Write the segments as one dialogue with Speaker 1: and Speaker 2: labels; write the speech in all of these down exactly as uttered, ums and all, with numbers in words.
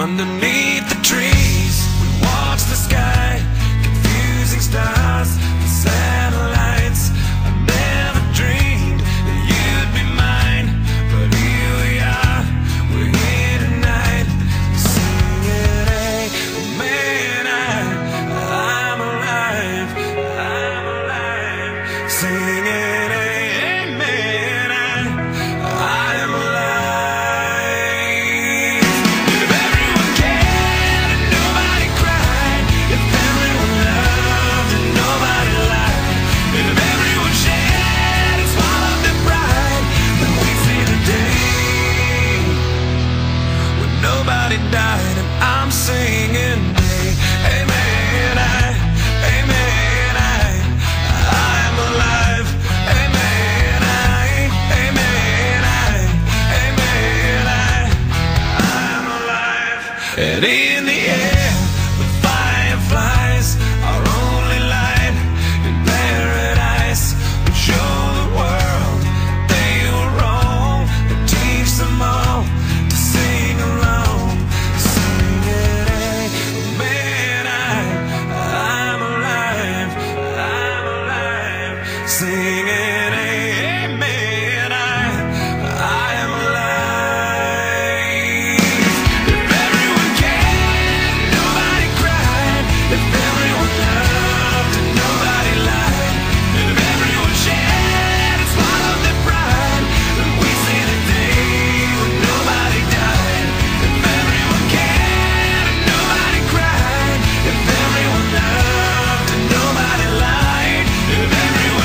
Speaker 1: underneath the trees, we watch the sky, confusing stars and satellites. I never dreamed that you'd be mine, but here we are, we're here tonight, singing, hey, man, I, I'm alive, I'm alive, singing, hey, man, I, I am alive. Nobody died and I'm singing, hey, hey man, I, hey man, I, I'm alive, hey man, I, hey man, I, hey man, I, I'm alive. And in the air, the fireflies are only light in paradise. We show the world they were wrong and teach them all to sing along. Singing, amen, I, I am alive. If everyone cared, nobody cried. If everyone loved and nobody lied. If everyone shared and swallowed their pride, then we see the day when nobody died. If everyone cared and nobody cried. If everyone loved and nobody lied. If everyone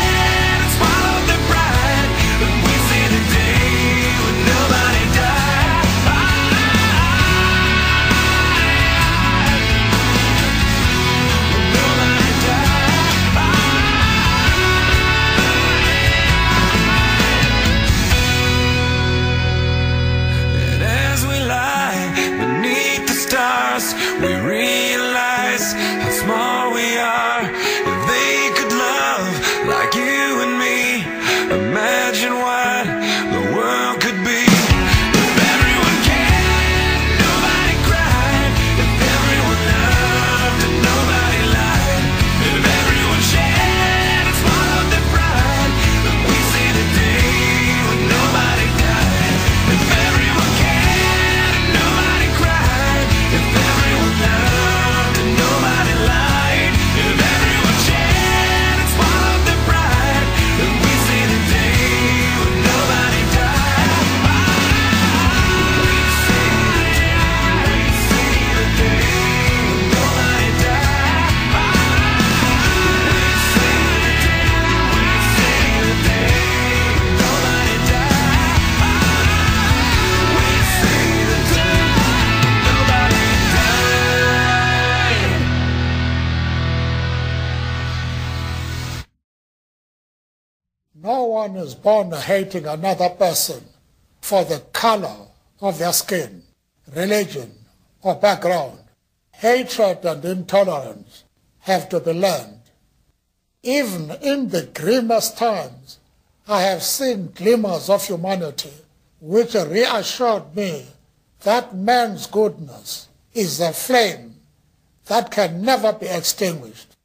Speaker 1: we realize how small we are. If they could love like you and me, imagine what the world could be. If everyone cared, nobody cried. If everyone loved and nobody lied. If everyone shared and swallowed their pride, then we see the day when nobody died. If everyone cared and nobody cried. If everyone loved and nobody lied. If everyone shared and swallowed their pride, then we see the day when nobody died. We see the day, we see the day when nobody died. We see the day, we see the day when nobody died. We see the day nobody died.
Speaker 2: No one is born hating another person for the color of their skin, religion, or background. Hatred and intolerance have to be learned. Even in the grimmest times, I have seen glimmers of humanity which reassured me that man's goodness is a flame that can never be extinguished.